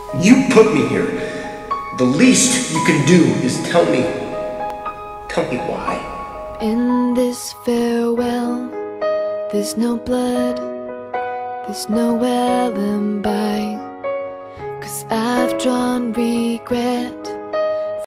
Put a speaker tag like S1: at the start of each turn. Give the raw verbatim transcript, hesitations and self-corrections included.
S1: You put me here. The least you can do is tell me, tell me why.
S2: In this farewell, there's no blood, there's no well and by, 'cause I've drawn regret